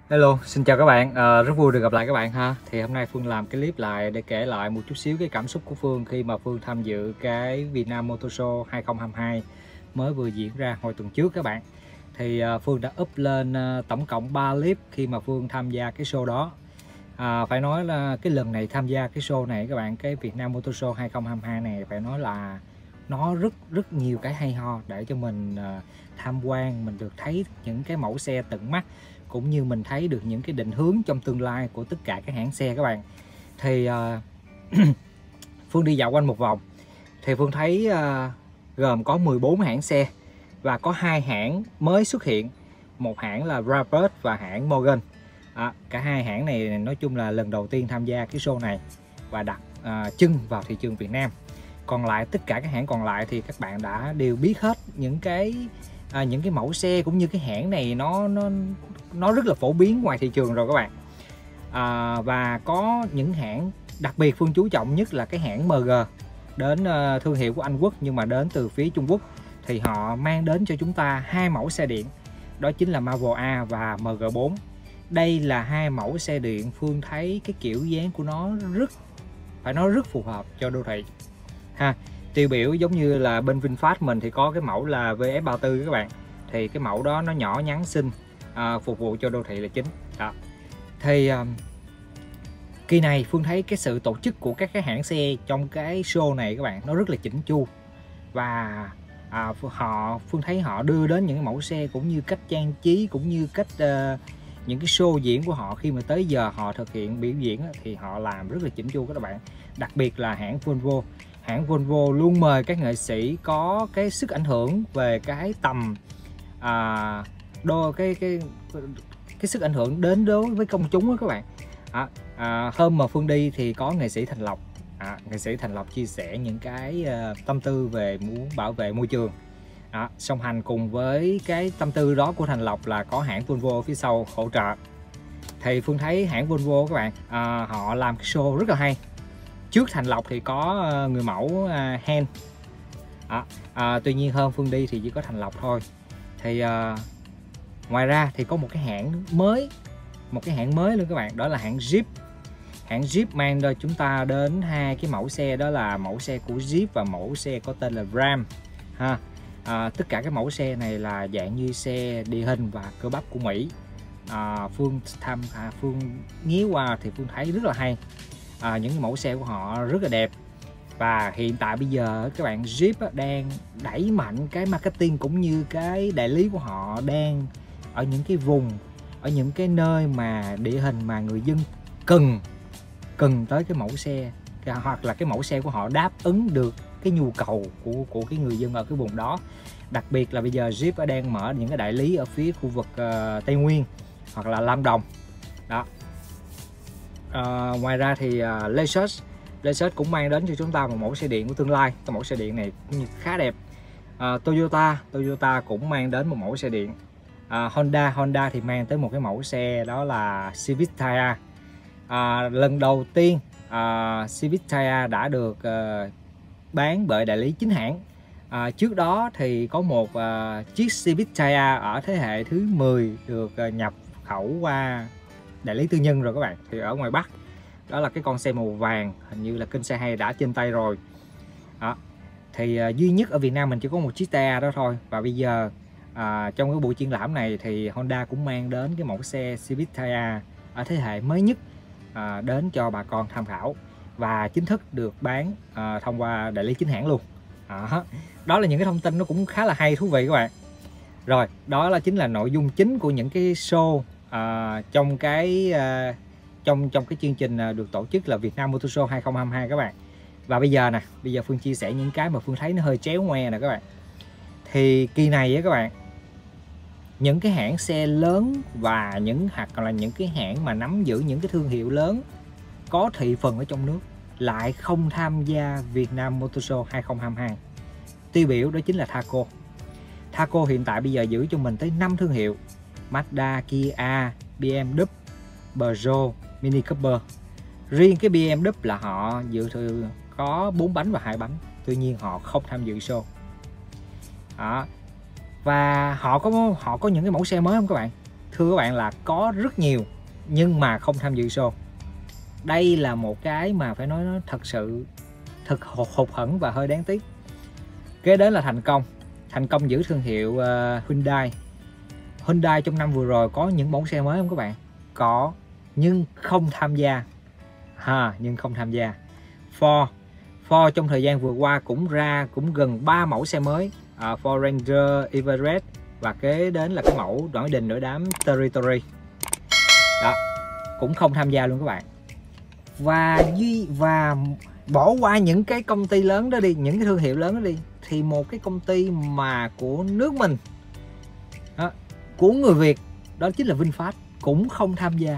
Hello, xin chào các bạn, rất vui được gặp lại các bạn ha. Thì hôm nay Phương làm cái clip lại để kể lại một chút xíu cái cảm xúc của Phương khi mà Phương tham dự cái Việt Nam Motor Show 2022 mới vừa diễn ra hồi tuần trước các bạn. Thì Phương đã up lên tổng cộng 3 clip khi mà Phương tham gia cái show đó. Phải nói là cái lần này tham gia cái show này các bạn, cái Việt Nam Motor Show 2022 này phải nói là nó rất nhiều cái hay ho để cho mình tham quan, mình được thấy những cái mẫu xe tận mắt, cũng như mình thấy được những cái định hướng trong tương lai của tất cả các hãng xe các bạn. Thì Phương đi dạo quanh một vòng thì Phương thấy gồm có 14 hãng xe và có 2 hãng mới xuất hiện, một hãng là Brabus và hãng Morgan. Cả hai hãng này nói chung là lần đầu tiên tham gia cái show này và đặt chân vào thị trường Việt Nam. Còn lại tất cả các hãng còn lại thì các bạn đã đều biết hết những cái mẫu xe cũng như cái hãng này nó rất là phổ biến ngoài thị trường rồi các bạn. Và có những hãng đặc biệt Phương chú trọng nhất là cái hãng MG, đến thương hiệu của Anh Quốc nhưng mà đến từ phía Trung Quốc, thì họ mang đến cho chúng ta hai mẫu xe điện, đó chính là Marvel A và MG4. Đây là hai mẫu xe điện Phương thấy cái kiểu dáng của nó phải nói rất phù hợp cho đô thị ha. Tiêu biểu giống như là bên VinFast mình thì có cái mẫu là VF34 các bạn, thì cái mẫu đó nó nhỏ nhắn xinh, phục vụ cho đô thị là chính đó. Thì kỳ này Phương thấy cái sự tổ chức của các cái hãng xe trong cái show này các bạn nó rất là chỉnh chu, và Phương thấy họ đưa đến những mẫu xe cũng như cách trang trí cũng như cách những cái show diễn của họ khi mà tới giờ họ thực hiện biểu diễn thì họ làm rất là chỉnh chu các bạn. Đặc biệt là hãng Volvo, hãng Volvo luôn mời các nghệ sĩ có cái sức ảnh hưởng về cái tầm cái sức ảnh hưởng đến đối với công chúng đó các bạn. Hôm mà Phương đi thì có nghệ sĩ Thành Lộc, nghệ sĩ Thành Lộc chia sẻ những cái tâm tư về muốn bảo vệ môi trường. Song hành cùng với cái tâm tư đó của Thành Lộc là có hãng Volvo ở phía sau hỗ trợ. Thì Phương thấy hãng Volvo các bạn, họ làm cái show rất là hay. Trước Thành Lộc thì có người mẫu Hen, tuy nhiên hôm Phương đi thì chỉ có Thành Lộc thôi. Thì ngoài ra thì có một cái hãng mới luôn các bạn, đó là hãng Jeep. Hãng Jeep mang cho chúng ta đến hai cái mẫu xe, đó là mẫu xe của Jeep và mẫu xe có tên là Ram ha. Tất cả các mẫu xe này là dạng như xe địa hình và cơ bắp của Mỹ. Phương nghía qua thì Phương thấy rất là hay. Những mẫu xe của họ rất là đẹp, và hiện tại bây giờ các bạn Jeep đang đẩy mạnh cái marketing cũng như cái đại lý của họ đang ở những cái vùng, ở những cái nơi mà địa hình mà người dân cần tới cái mẫu xe, hoặc là cái mẫu xe của họ đáp ứng được cái nhu cầu của cái người dân ở cái vùng đó. Đặc biệt là bây giờ Jeep đang mở những cái đại lý ở phía khu vực Tây Nguyên hoặc là Lâm Đồng đó. Ngoài ra thì Lexus cũng mang đến cho chúng ta một mẫu xe điện của tương lai. Cái mẫu xe điện này cũng khá đẹp. Toyota cũng mang đến một mẫu xe điện. Honda thì mang tới một cái mẫu xe, đó là Civic Tyre. Lần đầu tiên Civic Tyre đã được bán bởi đại lý chính hãng. Trước đó thì có một chiếc Civic Tyre ở thế hệ thứ 10 được nhập khẩu qua đại lý tư nhân rồi các bạn, thì ở ngoài Bắc. Đó là cái con xe màu vàng, hình như là kênh xe hay đã trên tay rồi đó. Thì duy nhất ở Việt Nam mình chỉ có một chiếc Tyre đó thôi. Và bây giờ trong cái buổi triển lãm này thì Honda cũng mang đến cái mẫu xe Civic Tyre ở thế hệ mới nhất đến cho bà con tham khảo, và chính thức được bán thông qua đại lý chính hãng luôn. Đó là những cái thông tin nó cũng khá là hay, thú vị các bạn. Rồi, đó là chính là nội dung chính của những cái show trong cái chương trình được tổ chức là Việt Nam Motor Show 2022 các bạn. Và bây giờ Phương chia sẻ những cái mà Phương thấy nó hơi chéo ngoe nè các bạn. Thì kỳ này á các bạn, những cái hãng xe lớn và hoặc là những cái hãng mà nắm giữ những cái thương hiệu lớn có thị phần ở trong nước lại không tham gia Việt Nam Motor Show 2022. Tiêu biểu đó chính là Thaco hiện tại bây giờ giữ cho mình tới 5 thương hiệu: Mazda, Kia, BMW, Peugeot, Mini Cooper. Riêng cái BMW là họ dự trù có 4 bánh và 2 bánh, tuy nhiên họ không tham dự show đó. Và họ có những cái mẫu xe mới không các bạn? thưa các bạn là có rất nhiều nhưng mà không tham dự show. Đây là một cái mà phải nói nó thật sự hụt hẫng và hơi đáng tiếc. Kế đến là thành công giữ thương hiệu Hyundai. Hyundai trong năm vừa rồi có những mẫu xe mới không các bạn? Có, nhưng không tham gia. Ford trong thời gian vừa qua cũng gần 3 mẫu xe mới, Ford Ranger, Everest và kế đến là cái mẫu nổi đình nổi đám Territory. Đó, cũng không tham gia luôn các bạn. Và bỏ qua những cái công ty lớn đó đi, những cái thương hiệu lớn đó đi, thì một cái công ty mà của nước mình đó, của người Việt, đó chính là VinFast, cũng không tham gia.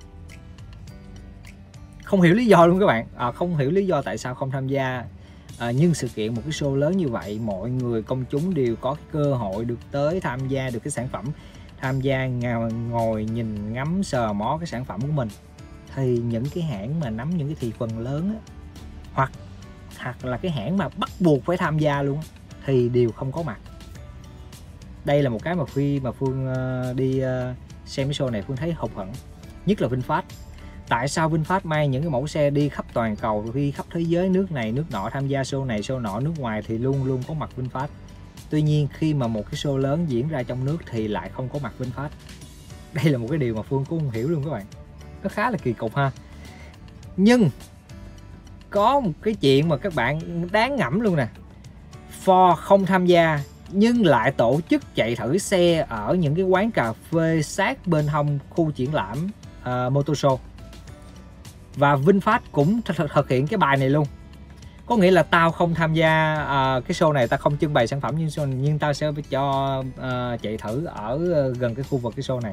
Không hiểu lý do luôn các bạn, không hiểu lý do tại sao không tham gia. Nhưng sự kiện một cái show lớn như vậy, mọi người công chúng đều có cái cơ hội được tới tham gia được cái sản phẩm, tham gia ngồi nhìn ngắm sờ mó cái sản phẩm của mình, thì những cái hãng mà nắm những cái thị phần lớn á, hoặc là cái hãng mà bắt buộc phải tham gia luôn á, thì đều không có mặt. Đây là một cái mà khi mà Phương đi xem cái show này Phương thấy hụt hẫng, nhất là VinFast. Tại sao VinFast mang những cái mẫu xe đi khắp toàn cầu, đi khắp thế giới, nước này nước nọ, tham gia show này show nọ, nước ngoài thì luôn luôn có mặt VinFast. Tuy nhiên khi mà một cái show lớn diễn ra trong nước thì lại không có mặt VinFast. Đây là một cái điều mà Phương cũng không hiểu luôn các bạn. Nó khá là kỳ cục ha. Nhưng có một cái chuyện mà các bạn đáng ngẫm luôn nè. Ford không tham gia nhưng lại tổ chức chạy thử xe ở những cái quán cà phê sát bên hông khu triển lãm Motor Show. Và VinFast cũng thực hiện cái bài này luôn. Có nghĩa là tao không tham gia cái show này, tao không trưng bày sản phẩm nhưng tao sẽ cho chạy thử ở gần cái khu vực cái show này.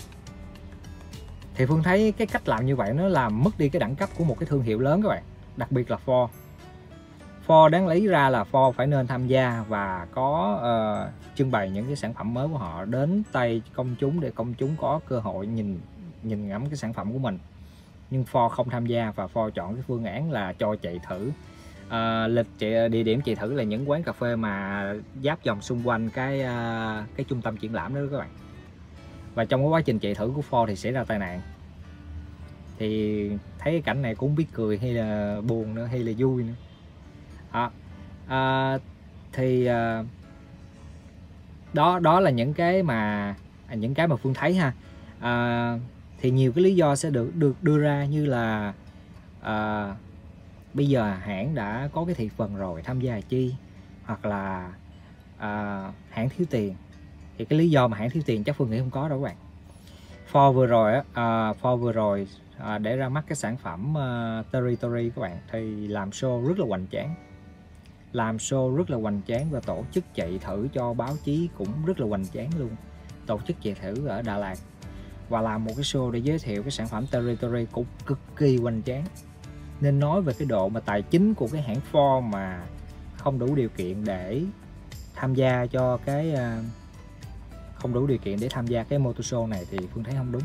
Thì Phương thấy cái cách làm như vậy nó làm mất đi cái đẳng cấp của một cái thương hiệu lớn các bạn. Đặc biệt là Ford. Ford đáng lý ra là Ford phải nên tham gia và có trưng bày những cái sản phẩm mới của họ đến tay công chúng để công chúng có cơ hội nhìn ngắm cái sản phẩm của mình. Nhưng Ford không tham gia và Ford chọn cái phương án là cho chạy thử. Địa điểm chạy thử là những quán cà phê mà giáp vòng xung quanh cái trung tâm triển lãm đó các bạn. Và trong cái quá trình chạy thử của Ford thì xảy ra tai nạn. Thì thấy cái cảnh này cũng biết cười hay là buồn nữa hay là vui nữa. Đó là những cái mà Phương thấy ha. Thì nhiều cái lý do sẽ được đưa ra như là bây giờ hãng đã có cái thị phần rồi, tham gia chi, hoặc là hãng thiếu tiền. Thì cái lý do mà hãng thiếu tiền chắc Phương nghĩ không có đâu các bạn. Ford vừa rồi để ra mắt cái sản phẩm Territory các bạn, thì làm show rất là hoành tráng và tổ chức chạy thử cho báo chí cũng rất là hoành tráng luôn. Tổ chức chạy thử ở Đà Lạt và làm một cái show để giới thiệu cái sản phẩm Territory cũng cực kỳ hoành tráng. Nên nói về cái độ mà tài chính của cái hãng Ford mà không đủ điều kiện để tham gia cái motor show này thì Phương thấy không đúng.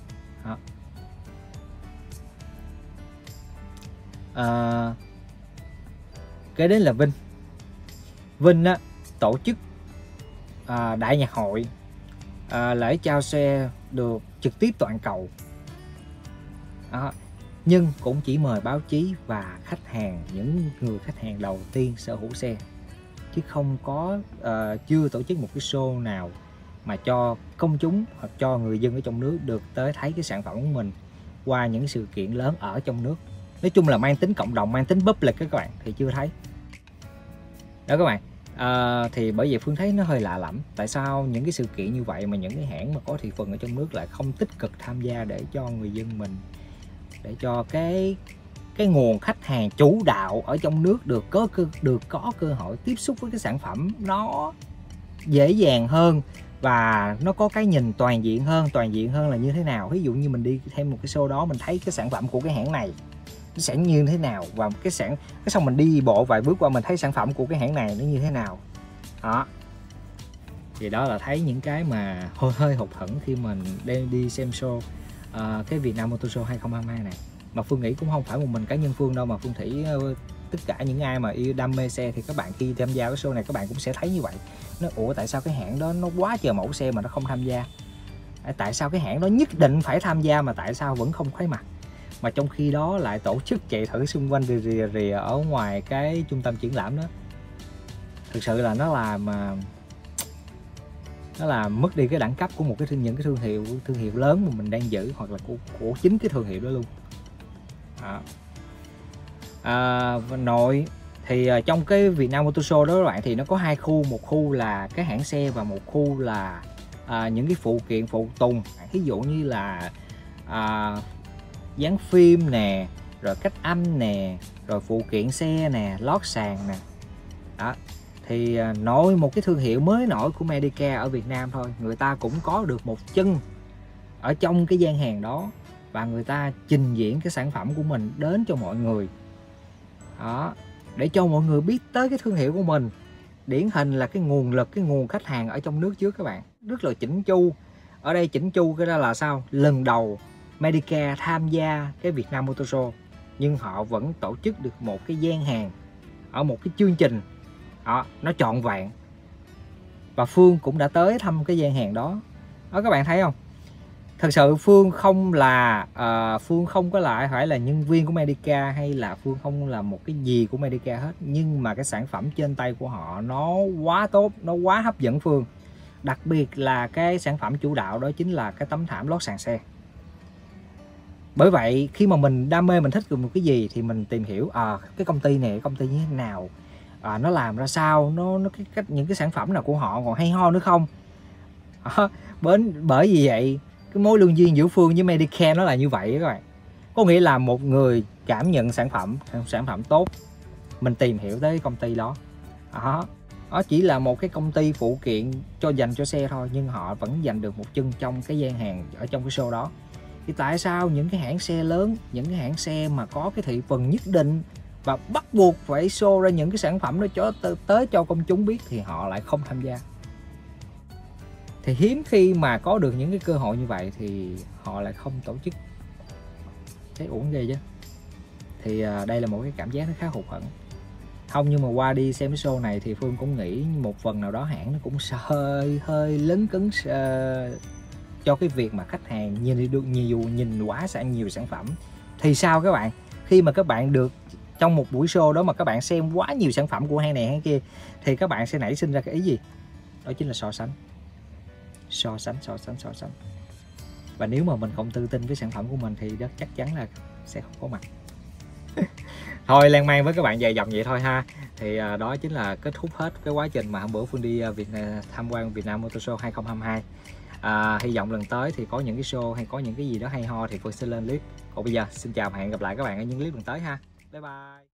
Kế đến là Vin á, tổ chức đại nhạc hội, lễ trao xe được trực tiếp toàn cầu. Nhưng cũng chỉ mời báo chí và khách hàng, những người khách hàng đầu tiên sở hữu xe, chứ không có chưa tổ chức một cái show nào mà cho công chúng hoặc cho người dân ở trong nước được tới thấy cái sản phẩm của mình qua những sự kiện lớn ở trong nước. Nói chung là mang tính cộng đồng, mang tính public các bạn, thì chưa thấy đó các bạn. Thì bởi vậy Phương thấy nó hơi lạ lẫm. Tại sao những cái sự kiện như vậy mà những cái hãng mà có thị phần ở trong nước lại không tích cực tham gia để cho người dân mình, để cho cái nguồn khách hàng chủ đạo ở trong nước được có cơ hội tiếp xúc với cái sản phẩm nó dễ dàng hơn và nó có cái nhìn toàn diện hơn là như thế nào. Ví dụ như mình đi thêm một cái show đó, mình thấy cái sản phẩm của cái hãng này nó sẽ như thế nào, và cái xong mình đi bộ vài bước qua mình thấy sản phẩm của cái hãng này nó như thế nào đó. Thì đó là thấy những cái mà hơi hụt hẫng khi mình đi xem show cái Vietnam Motor Show 2022 này. Mà Phương nghĩ cũng không phải một mình cá nhân Phương đâu, mà Phương nghĩ tất cả những ai mà yêu đam mê xe thì các bạn khi tham gia cái show này các bạn cũng sẽ thấy như vậy. Ủa tại sao cái hãng đó nó quá trời mẫu xe mà nó không tham gia? Tại sao cái hãng đó nhất định phải tham gia mà tại sao vẫn không thấy mặt, mà trong khi đó lại tổ chức chạy thử xung quanh rìa ở ngoài cái trung tâm triển lãm đó. Thực sự là nó làm mất đi cái đẳng cấp của một những cái thương hiệu lớn mà mình đang giữ, hoặc là của chính cái thương hiệu đó luôn. Nội thì trong cái Vietnam Motor Show đó các bạn, thì nó có hai khu, một khu là cái hãng xe và một khu là những cái phụ kiện phụ tùng, ví dụ như là dán phim nè, rồi cách âm nè, rồi phụ kiện xe nè, lót sàn nè. Đó thì nội một cái thương hiệu mới nổi của Medicare ở Việt Nam thôi, người ta cũng có được một chân ở trong cái gian hàng đó, và người ta trình diễn cái sản phẩm của mình đến cho mọi người đó, để cho mọi người biết tới cái thương hiệu của mình. Điển hình là cái nguồn lực, cái nguồn khách hàng ở trong nước trước các bạn, rất là chỉnh chu. Ở đây chỉnh chu cái đó là sao? Lần đầu Medicare tham gia cái Vietnam Motor Show, nhưng họ vẫn tổ chức được một cái gian hàng ở một cái chương trình đó, nó trọn vẹn. Và Phương cũng đã tới thăm cái gian hàng đó. Đó các bạn thấy không? Thật sự Phương không là Phương không có lại phải là nhân viên của Medicare, hay là Phương không là một cái gì của Medicare hết, nhưng mà cái sản phẩm trên tay của họ nó quá tốt, nó quá hấp dẫn Phương. Đặc biệt là cái sản phẩm chủ đạo đó chính là cái tấm thảm lót sàn xe. Bởi vậy khi mà mình đam mê, mình thích một cái gì thì mình tìm hiểu cái công ty này, công ty như thế nào, nó làm ra sao, những cái sản phẩm nào của họ còn hay ho nữa không. Bởi vì vậy cái mối lương duyên giữa Phương với Medicare nó là như vậy các bạn. Có nghĩa là một người cảm nhận sản phẩm tốt, mình tìm hiểu tới công ty đó. Đó chỉ là một cái công ty phụ kiện dành cho xe thôi, nhưng họ vẫn giành được một chân trong cái gian hàng ở trong cái show đó. Thì tại sao những cái hãng xe lớn, những cái hãng xe mà có cái thị phần nhất định và bắt buộc phải show ra những cái sản phẩm đó tới cho công chúng biết thì họ lại không tham gia? Thì hiếm khi mà có được những cái cơ hội như vậy thì họ lại không tổ chức. Thấy uổng ghê chứ. Thì đây là một cái cảm giác nó khá hụt hẫng. Không, nhưng mà qua đi xem cái show này thì Phương cũng nghĩ một phần nào đó hãng nó cũng hơi lấn cấn cho cái việc mà khách hàng nhìn quá nhiều sản phẩm. Thì sao các bạn? Khi mà các bạn được trong một buổi show đó mà các bạn xem quá nhiều sản phẩm của hãng này hãng kia, thì các bạn sẽ nảy sinh ra cái ý gì? Đó chính là so sánh. Và nếu mà mình không tự tin với sản phẩm của mình thì chắc chắn là sẽ không có mặt. Thôi lan man với các bạn dài dòng vậy thôi ha. Thì đó chính là kết thúc hết cái quá trình mà hôm bữa Phương đi tham quan Vietnam Motor Show 2022. Hy vọng lần tới thì có những cái show hay có những cái gì đó hay ho thì Phương sẽ lên clip. Còn bây giờ xin chào và hẹn gặp lại các bạn ở những clip lần tới ha. Bye bye.